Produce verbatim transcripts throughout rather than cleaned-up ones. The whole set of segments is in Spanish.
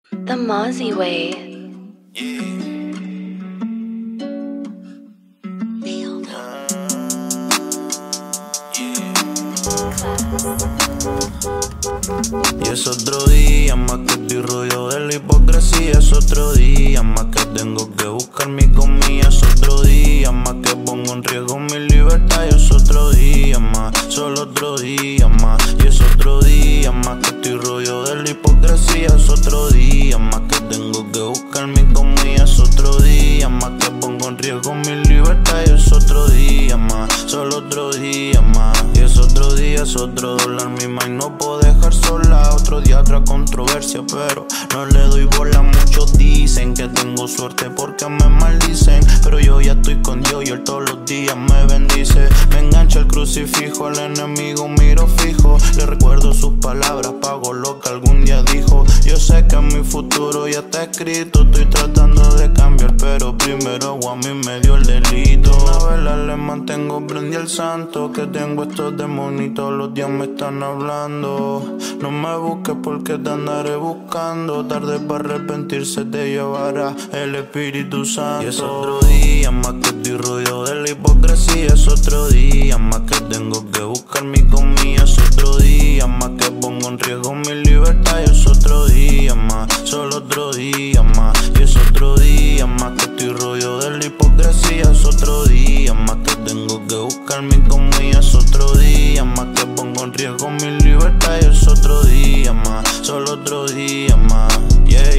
The Mozzie Way. Y es otro día más que estoy rodeado de la hipocresía. Es otro día más que tengo que buscar mi comida. Es otro día más que pongo en riesgo mi libertad. Y es otro día más, solo otro día más. Y es otro día más que estoy rodeado de la hipocresía. Es otro día más que tengo que buscar mi comida. Es otro día más que pongo en riesgo mi libertad. Y es otro día más, solo otro día más. Y es otro día, es otro dólar, mi mind no puedo dejar sola. Otro día otra controversia, pero no le doy bola. Muchos dicen que tengo suerte porque me maldicen, pero yo ya estoy con Dios y Él todos los días me bendice. Me engancha el crucifijo, al enemigo miro fijo. Le recuerdo sus palabras, pago lo que algún día dijo. Yo sé que mi futuro ya está escrito. Estoy tratando de cambiar, pero primero a mí me dio el delito. Una vela le mantengo prendí el santo, que tengo estos demonios todos los días me están hablando. No me busques porque te andaré buscando. Tarde para arrepentirse te llevará el Espíritu Santo. Y es otro día más que estoy rodeado de la hipocresía. Es otro día más que tengo que buscar mi comida. Es otro día más que pongo en riesgo mi libertad. Y es otro día más, solo otro día más. Y es otro día más que estoy rodeado de la hipocresía. Es otro día más que tengo que buscar mi comida. Es otro día más que pongo en riesgo mi libertad. Y es otro día más, solo otro día más. Yeah,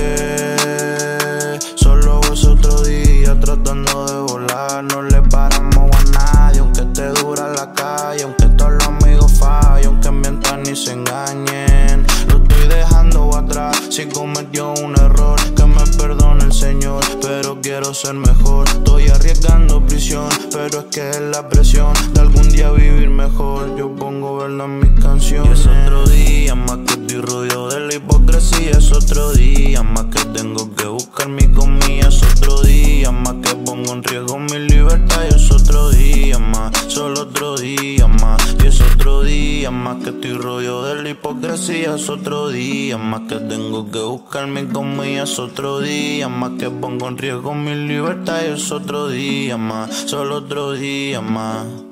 yeah. Solo es otro día tratando de volar. No le paramos a nadie, aunque esté dura la calle, aunque todos los amigos fallen, aunque mientan y se engañen. Lo estoy dejando atrás. Si cometió un error, que me perdone el Señor, pero quiero ser mejor. Estoy arriesgando prisión, pero es que es la presión de algún día vivir mejor. Yo pongo verdad en mis canciones. Y es otro día más que estoy rodeado de la hipocresía. Es otro día más que tengo que buscar mi comida. Es otro día más que pongo en riesgo mi libertad. Y es otro día más, solo otro día más. Y es otro día más que estoy rodeado de la hipocresía. Es otro día más que tengo que buscar mi comida. Es otro día más que pongo en riesgo mi libertad. Y es otro día más, solo otro día más.